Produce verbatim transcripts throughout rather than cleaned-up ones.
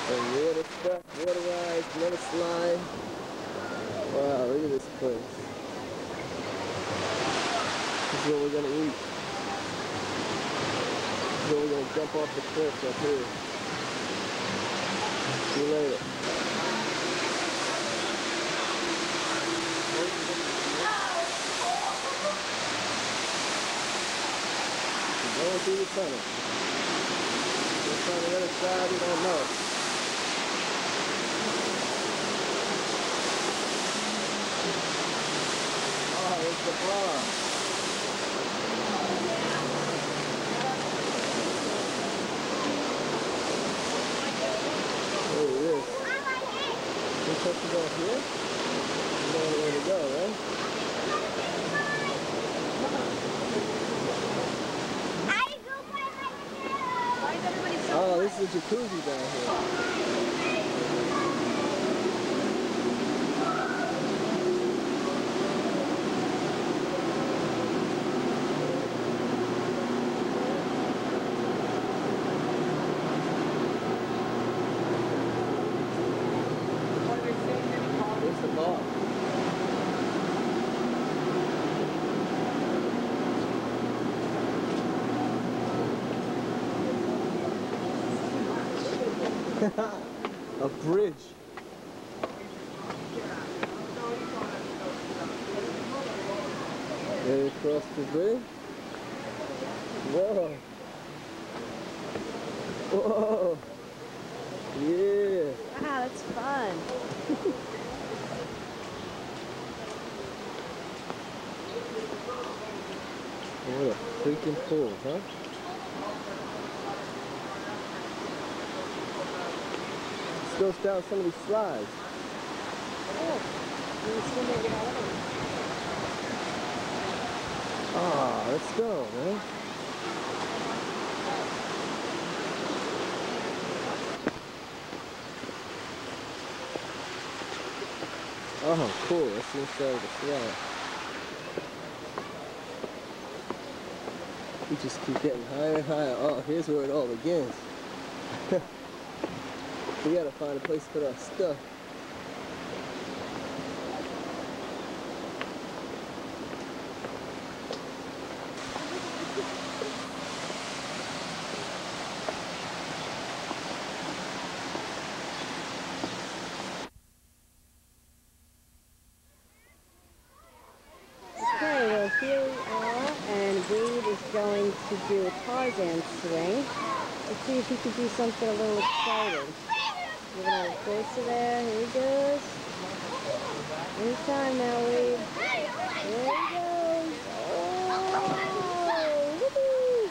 And water stuff, water rides, another slide. Wow, look at this place. This is what we're gonna eat. This is what we're gonna jump off the cliff up here. See you later. We're going through the tunnel. What's on the other side, we don't know. Oh, it's the bar. Look at this. This has to go here? There's no other way to go, right? Oh, this is a jacuzzi down here. There's the bar. A bridge. There across the bridge. Whoa. Whoa. Yeah. Wow, that's fun. What a freaking pool, huh? Goes down some of these slides. Oh, ah, let's go, man. Oh, cool. That's the inside of the slide. We just keep getting higher and higher. Oh, here's where it all begins. We gotta find a place to put our stuff. Okay, well here we are, and Wade is going to do a Tarzan swing. Let's see if he can do something a little exciting. Give it a little closer there. Here he goes. Anytime now, Wade. There he goes. Oh! Woo-hoo.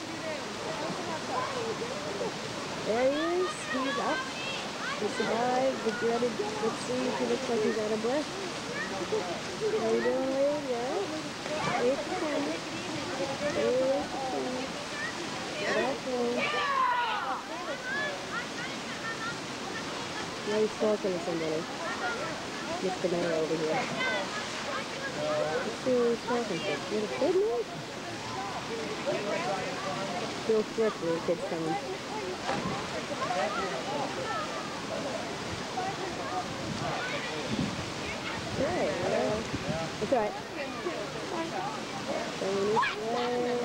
There he is. He's up. He survived the dreaded. Let's see if he looks like he's out of breath. How you doing, Wade? Yeah? Wait for him. Wait for him. That's one. Now he's talking to somebody. Mister Mayor over here. Let's see what he's talking to. You have a kid, man? He'll flip when the kids come. Hey, well, it's alright. Going this way.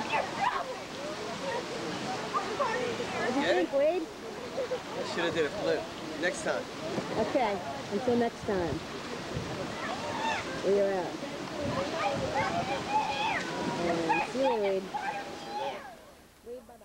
What do you think, Wade? I should have did a flip. Next time. Okay, until next time. We are out. And see you, Wade. Wade, bye-bye.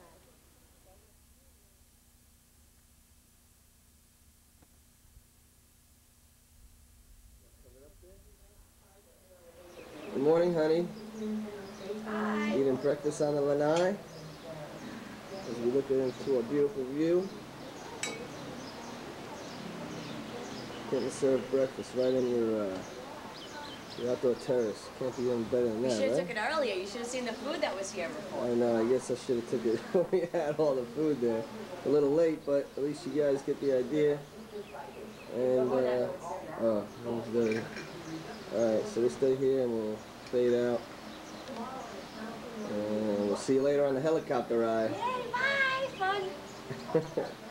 Good morning, honey. Hi. Eating breakfast on the lanai as we look into a beautiful view. Getting served breakfast right in your, uh, your outdoor terrace. Can't be any better than You that, should have right? took it earlier. You should have seen the food that was here before. I know, I guess I should have took it when we had all the food there. A little late, but at least you guys get the idea. And, uh, oh, almost dirty. Alright, so we'll stay here and we'll fade out. And we'll see you later on the helicopter ride. Yay, bye! Fun!